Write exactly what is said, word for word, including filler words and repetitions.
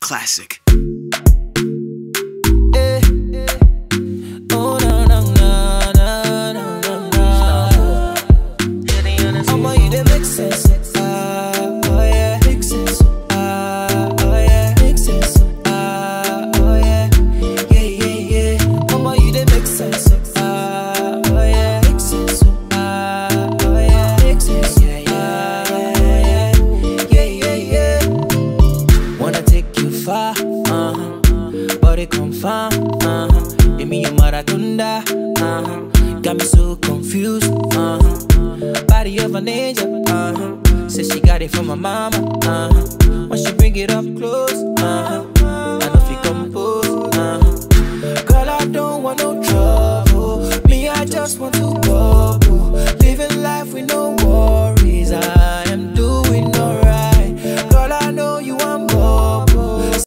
Classic. Uh-huh. Give me your maratunda, uh-huh. Got me so confused, uh-huh. Body of an angel, uh-huh. Says she got it from my mama, uh-huh. When she bring it up close, uh-huh. I know if you compose, uh-huh. Girl, I don't want no trouble. Me, I just want to